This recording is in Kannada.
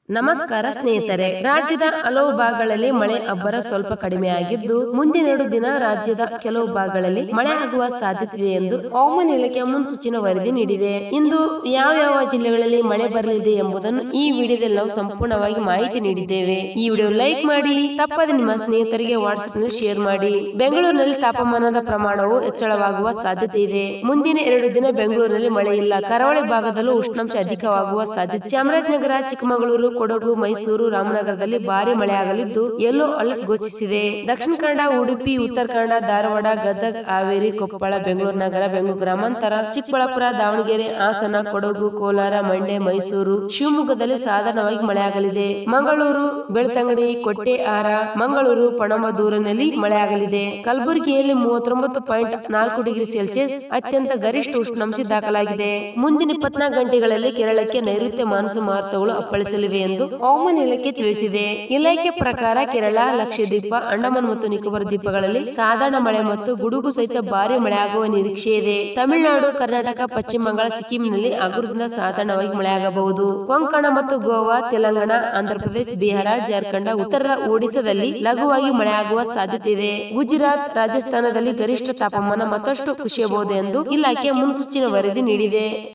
ನಮಸ್ಕಾರ ಸ್ನೇಹಿತರೆ, ರಾಜ್ಯದ ಹಲವು ಭಾಗಗಳಲ್ಲಿ ಮಳೆ ಅಬ್ಬರ ಸ್ವಲ್ಪ ಕಡಿಮೆಯಾಗಿದ್ದು ಮುಂದಿನ 2 ದಿನ ರಾಜ್ಯದ ಕೆಲವು ಭಾಗಗಳಲ್ಲಿ ಮಳೆ ಆಗುವ ಸಾಧ್ಯತೆ ಇದೆ ಎಂದು ಹವಾಮಾನ ಇಲಾಖೆ ಮುನ್ಸೂಚನೆ ವರದಿ ನೀಡಿದೆ. ಇಂದು ಯಾವ ಜಿಲ್ಲೆಗಳಲ್ಲಿ ಮಳೆ ಬರಲಿದೆ ಎಂಬುದನ್ನು ಈ ವಿಡಿಯೋದಲ್ಲಿ ನಾವು ಸಂಪೂರ್ಣವಾಗಿ ಮಾಹಿತಿ ನೀಡಿದ್ದೇವೆ. ಈ ವಿಡಿಯೋ ಲೈಕ್ ಮಾಡಿ, ತಪ್ಪದೆ ನಿಮ್ಮ ಸ್ನೇಹಿತರಿಗೆ ವಾಟ್ಸ್ಆಪ್ ನಲ್ಲಿ ಶೇರ್ ಮಾಡಿ. ಬೆಂಗಳೂರಿನಲ್ಲಿ ತಾಪಮಾನದ ಪ್ರಮಾಣವು ಹೆಚ್ಚಳವಾಗುವ ಸಾಧ್ಯತೆ ಇದೆ. ಮುಂದಿನ 2 ದಿನ ಬೆಂಗಳೂರಿನಲ್ಲಿ ಮಳೆ ಇಲ್ಲ. ಕರಾವಳಿ ಭಾಗದಲ್ಲೂ ಉಷ್ಣಾಂಶ ಅಧಿಕವಾಗುವ ಸಾಧ್ಯತೆ. ಚಾಮರಾಜನಗರ, ಚಿಕ್ಕಮಗಳೂರು, ಕೊಡಗು, ಮೈಸೂರು, ರಾಮನಗರದಲ್ಲಿ ಭಾರಿ ಮಳೆಯಾಗಲಿದ್ದು ಯೆಲ್ಲೋ ಅಲರ್ಟ್ ಘೋಷಿಸಿದೆ. ದಕ್ಷಿಣ ಕನ್ನಡ, ಉಡುಪಿ, ಉತ್ತರ ಕನ್ನಡ, ಧಾರವಾಡ, ಗದಗ, ಹಾವೇರಿ, ಕೊಪ್ಪಳ, ಬೆಂಗಳೂರು ನಗರ, ಬೆಂಗಳೂರು ಗ್ರಾಮಾಂತರ, ಚಿಕ್ಕಬಳ್ಳಾಪುರ, ದಾವಣಗೆರೆ, ಹಾಸನ, ಕೊಡಗು, ಕೋಲಾರ, ಮಂಡ್ಯ, ಮೈಸೂರು, ಶಿವಮೊಗ್ಗದಲ್ಲಿ ಸಾಧಾರಣವಾಗಿ ಮಳೆಯಾಗಲಿದೆ. ಮಂಗಳೂರು, ಬೆಳ್ತಂಗಡಿ, ಕೊಟ್ಟೆಹಾರ, ಮಂಗಳೂರು, ಪಣಂಬೂರಿನಲ್ಲಿ ಮಳೆಯಾಗಲಿದೆ. ಕಲಬುರಗಿಯಲ್ಲಿ 39.4 ಡಿಗ್ರಿ ಸೆಲ್ಸಿಯಸ್ ಅತ್ಯಂತ ಗರಿಷ್ಠ ಉಷ್ಣಾಂಶ ದಾಖಲಾಗಿದೆ. ಮುಂದಿನ 24 ಗಂಟೆಗಳಲ್ಲಿ ಕೇರಳಕ್ಕೆ ನೈಋತ್ಯ ಮಾನ್ಸೂನ್ ಮಾರುತಗಳು ಅಪ್ಪಳಿಸಲಿವೆ ಎಂದು ಹವಾಮಾನ ಇಲಾಖೆ ತಿಳಿಸಿದೆ. ಇಲಾಖೆ ಪ್ರಕಾರ ಕೇರಳ, ಲಕ್ಷದ್ವೀಪ, ಅಂಡಮಾನ್ ಮತ್ತು ನಿಕೋಬಾರ್ ದ್ವೀಪಗಳಲ್ಲಿ ಸಾಧಾರಣ ಮಳೆ ಮತ್ತು ಗುಡುಗು ಸಹಿತ ಭಾರಿ ಮಳೆಯಾಗುವ ನಿರೀಕ್ಷೆ ಇದೆ. ತಮಿಳುನಾಡು, ಕರ್ನಾಟಕ, ಪಶ್ಚಿಮ ಬಂಗಾಳ, ಸಿಕ್ಕಿಂನಲ್ಲಿ ಹಗುರದಿಂದ ಸಾಧಾರಣವಾಗಿ ಮಳೆಯಾಗಬಹುದು. ಕೊಂಕಣ ಮತ್ತು ಗೋವಾ, ತೆಲಂಗಾಣ, ಆಂಧ್ರಪ್ರದೇಶ, ಬಿಹಾರ, ಜಾರ್ಖಂಡ್, ಉತ್ತರದ ಒಡಿಶಾದಲ್ಲಿ ಲಘುವಾಗಿ ಮಳೆಯಾಗುವ ಸಾಧ್ಯತೆ ಇದೆ. ಗುಜರಾತ್, ರಾಜಸ್ಥಾನದಲ್ಲಿ ಗರಿಷ್ಠ ತಾಪಮಾನ ಮತ್ತಷ್ಟು ಕುಸಿಯಬಹುದು ಎಂದು ಇಲಾಖೆ ಮುನ್ಸೂಚನೆ ವರದಿ ನೀಡಿದೆ.